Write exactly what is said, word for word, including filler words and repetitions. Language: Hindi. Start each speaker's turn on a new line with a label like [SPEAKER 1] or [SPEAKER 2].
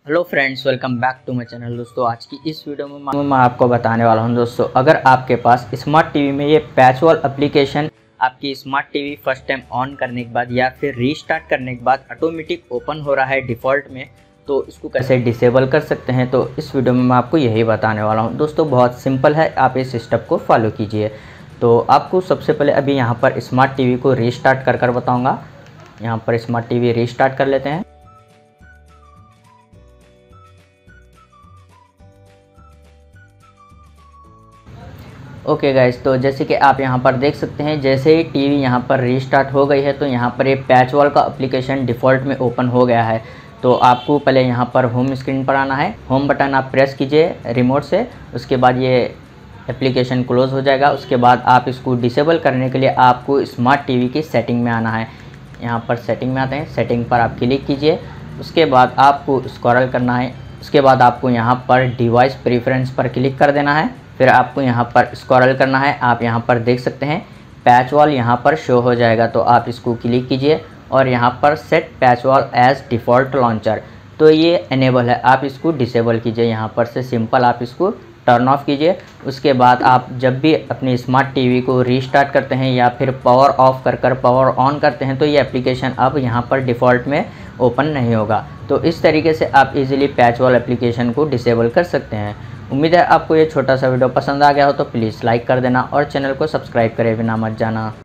[SPEAKER 1] Hello friends, welcome back to my channel. दोस्तों आज की इस वीडियो में मैं मैं आपको बताने वाला हूं दोस्तों, अगर आपके पास स्मार्ट टीवी में ये पैच वॉल एप्लीकेशन आपकी smart TV first time on करने के बाद या फिर रीस्टार्ट करने के बाद ऑटोमेटिक ओपन हो रहा है डिफ़ॉल्ट में, तो इसको कैसे डिसेबल कर सकते हैं, तो इस वीडियो में मैं आपको यही बताने वाला हूँ। दोस्तों बहुत सिंपल है, आप इस स्टेप को फॉलो कीजिए। तो आपको सबसे पहले अभी यहाँ पर स्मार्ट टीवी को रीस्टार्ट कर कर बताऊँगा। यहाँ पर स्मार्ट टीवी रीस्टार्ट कर लेते हैं। ओके गाइस, तो जैसे कि आप यहाँ पर देख सकते हैं, जैसे ही टीवी यहाँ पर रीस्टार्ट हो गई है तो यहाँ पर ये पैच वॉल का एप्लीकेशन डिफ़ॉल्ट में ओपन हो गया है। तो आपको पहले यहाँ पर होम स्क्रीन पर आना है, होम बटन आप प्रेस कीजिए रिमोट से, उसके बाद ये एप्लीकेशन क्लोज़ हो जाएगा। उसके बाद आप इसको डिसेबल करने के लिए आपको स्मार्ट टीवी की सेटिंग में आना है। यहाँ पर सेटिंग में आते हैं, सेटिंग पर आप क्लिक कीजिए। उसके बाद आपको स्क्रॉल करना है, उसके बाद आपको यहाँ पर डिवाइस प्रेफरेंस पर क्लिक कर देना है। फिर आपको यहाँ पर स्क्रॉल करना है। आप यहाँ पर देख सकते हैं पैच वॉल यहाँ पर शो हो जाएगा, तो आप इसको क्लिक कीजिए और यहाँ पर set PatchWall as default launcher, तो ये इनेबल है, आप इसको डिसेबल कीजिए। यहाँ पर से सिंपल आप इसको टर्न ऑफ कीजिए। उसके बाद आप जब भी अपनी स्मार्ट टीवी को रीस्टार्ट करते हैं या फिर पावर ऑफ कर कर पावर ऑन करते हैं तो ये एप्लीकेशन अब यहाँ पर डिफ़ॉल्ट में ओपन नहीं होगा। तो इस तरीके से आप इजीली पैच वॉल एप्लीकेशन को डिसेबल कर सकते हैं। उम्मीद है आपको ये छोटा सा वीडियो पसंद आ गया हो, तो प्लीज़ लाइक कर देना और चैनल को सब्सक्राइब करे बिना मत जाना।